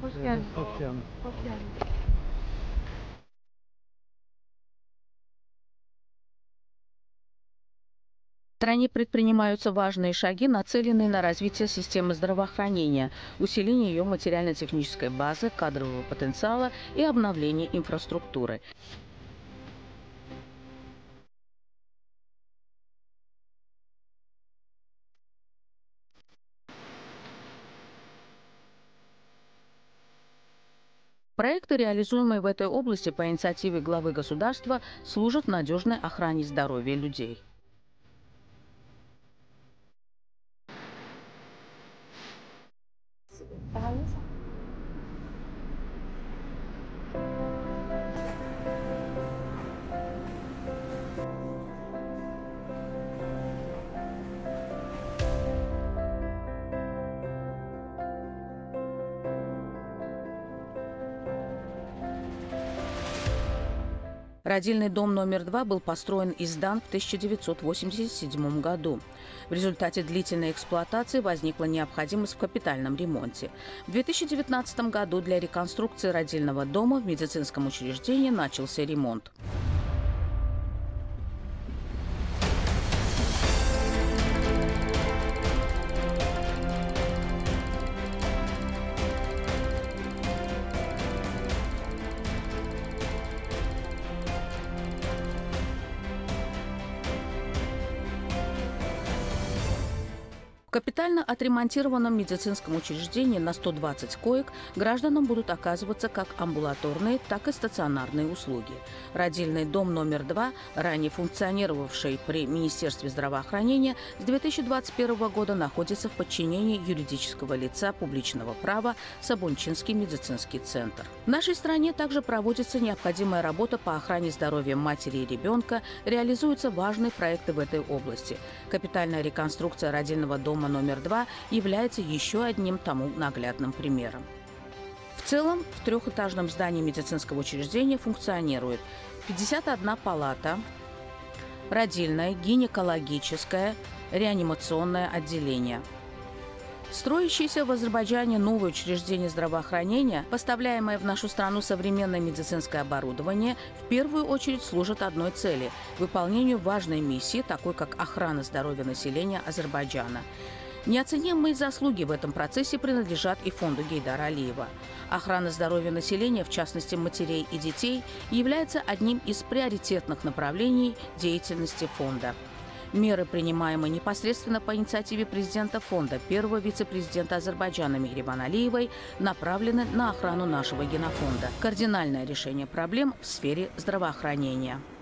В стране предпринимаются важные шаги, нацеленные на развитие системы здравоохранения, усиление ее материально-технической базы, кадрового потенциала и обновление инфраструктуры. Проекты, реализуемые в этой области по инициативе главы государства, служат надежной охране здоровья людей. Родильный дом номер 2 был построен и сдан в 1987 году. В результате длительной эксплуатации возникла необходимость в капитальном ремонте. В 2019 году для реконструкции родильного дома в медицинском учреждении начался ремонт. В капитально отремонтированном медицинском учреждении на 120 коек гражданам будут оказываться как амбулаторные, так и стационарные услуги. Родильный дом номер 2, ранее функционировавший при Министерстве здравоохранения, с 2021 года находится в подчинении юридического лица публичного права Сабунчинский медицинский центр. В нашей стране также проводится необходимая работа по охране здоровья матери и ребенка, реализуются важные проекты в этой области. Капитальная реконструкция родильного дома номер 2 является еще одним тому наглядным примером. В целом, в трехэтажном здании медицинского учреждения функционирует 51 палата, родильное, гинекологическое, реанимационное отделение. Строящееся в Азербайджане новое учреждение здравоохранения, поставляемое в нашу страну современное медицинское оборудование, в первую очередь служит одной цели – выполнению важной миссии, такой как охрана здоровья населения Азербайджана. Неоценимые заслуги в этом процессе принадлежат и фонду Гейдара Алиева. Охрана здоровья населения, в частности матерей и детей, является одним из приоритетных направлений деятельности фонда. Меры, принимаемые непосредственно по инициативе президента фонда, первого вице-президента Азербайджана Мехрибан Алиевой, направлены на охрану нашего генофонда. Кардинальное решение проблем в сфере здравоохранения.